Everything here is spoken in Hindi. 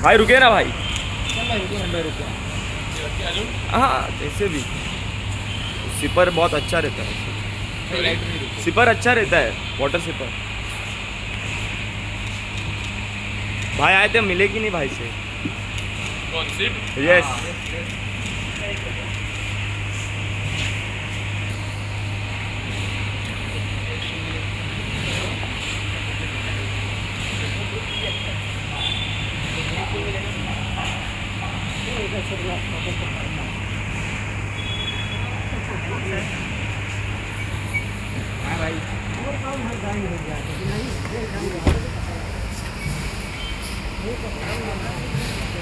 भाई रुके ना भाई। चल भाई रुको। हाँ जैसे भी सिपर बहुत अच्छा रहता है, सिपर अच्छा रहता है, वाटर सिपर। भाई आए थे, मिलेगी नहीं भाई से। कौन सी? यस। हाँ भाई और काम हर गाड़ी हो गया है, नहीं